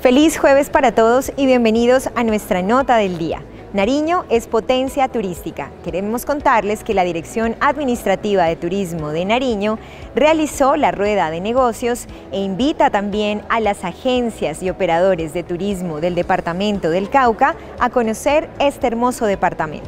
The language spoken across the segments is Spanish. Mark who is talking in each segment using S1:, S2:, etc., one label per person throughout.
S1: Feliz jueves para todos y bienvenidos a nuestra nota del día. Nariño es potencia turística. Queremos contarles que la Dirección Administrativa de Turismo de Nariño realizó la rueda de negocios e invita también a las agencias y operadores de turismo del departamento del Cauca a conocer este hermoso departamento.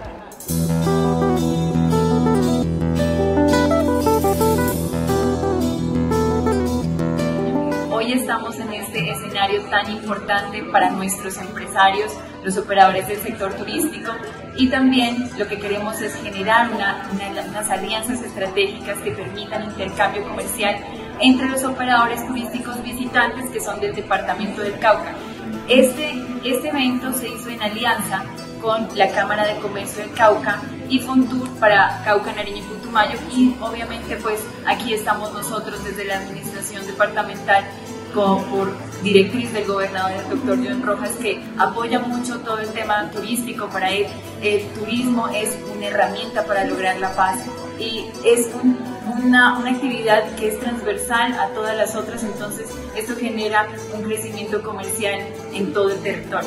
S2: Hoy estamos en este escenario tan importante para nuestros empresarios, los operadores del sector turístico, y también lo que queremos es generar unas alianzas estratégicas que permitan intercambio comercial entre los operadores turísticos visitantes que son del departamento del Cauca. Este evento se hizo en alianza con la Cámara de Comercio del Cauca y Fontur para Cauca, Nariño y Putumayo, y obviamente pues aquí estamos nosotros desde la administración departamental por directriz del gobernador, el doctor John Rojas, que apoya mucho todo el tema turístico. Para él el turismo es una herramienta para lograr la paz y es una actividad que es transversal a todas las otras, entonces esto genera un crecimiento comercial en todo el territorio.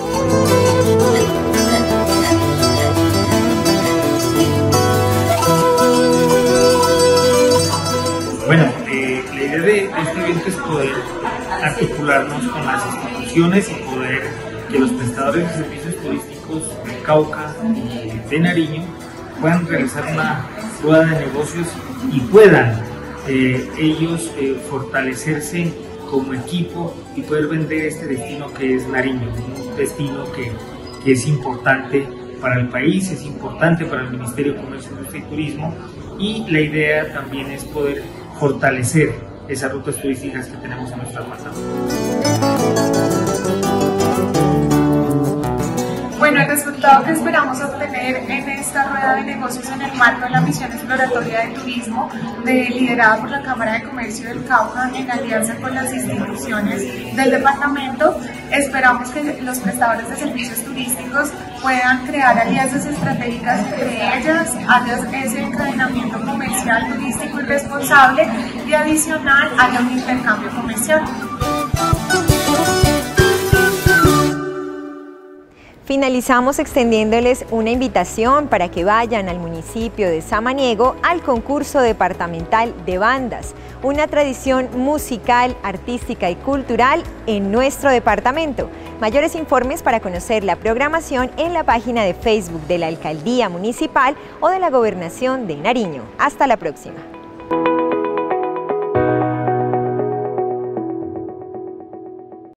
S3: Bueno, la idea de este evento es poder articularnos con las instituciones y poder que los prestadores de servicios turísticos de Cauca y de Nariño puedan realizar una rueda de negocios y puedan ellos fortalecerse como equipo y poder vender este destino que es Nariño, un destino que es importante para el país, es importante para el Ministerio de Comercio, Industria y Turismo, y la idea también es poder fortalecer esas rutas turísticas que tenemos en nuestra departamento.
S4: Bueno, el resultado que esperamos obtener en esta rueda de negocios en el marco de la misión exploratoria de turismo liderada por la Cámara de Comercio del Cauca en alianza con las instituciones del departamento, esperamos que los prestadores de servicios turísticos puedan crear alianzas estratégicas entre ellas, haya ese encadenamiento comercial, turístico y responsable, y adicional haya un intercambio comercial.
S1: Finalizamos extendiéndoles una invitación para que vayan al municipio de Samaniego al concurso departamental de bandas, una tradición musical, artística y cultural en nuestro departamento. Mayores informes para conocer la programación en la página de Facebook de la Alcaldía Municipal o de la Gobernación de Nariño. Hasta la próxima.